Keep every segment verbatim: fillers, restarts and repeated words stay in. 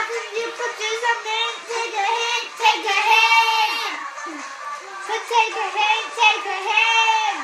think you could do something. Take a hint, take a hint. So take a hint, take a hint.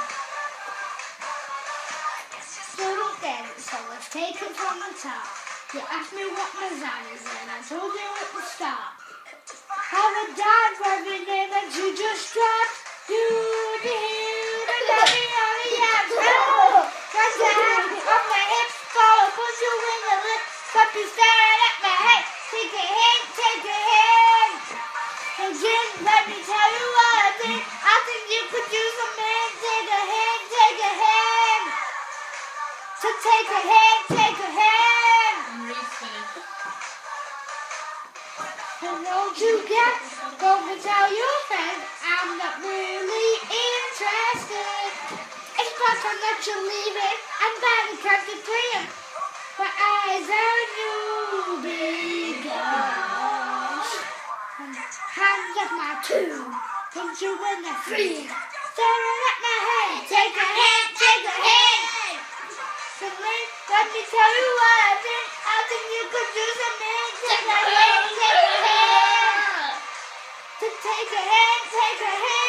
So don't get it, so let's take it from the top. You asked me what my sign is and I told you at the start. Have a dive rubbing in and you just dropped. Do the hill, the lovey on the abs. Oh, got your hand on my hips, follow, put you in the lip. Stop you staring at my head. Take a hint, take a hint. And Jim, let me tell you what I think. I think you could use a man. Take a hint, take a hint. So take a hint, take a hint. And don't you get, go and tell your friends I'm not really interested. It's but I'm not you leaving. I'm badly concentrating. My eyes on you, big girls. And hands up my two, put you in the free. Staring at my head, take a hint, take a hint. So let me tell you what I think. I think you could do something. Take a hint, take a hint. To take a hint, take a hint.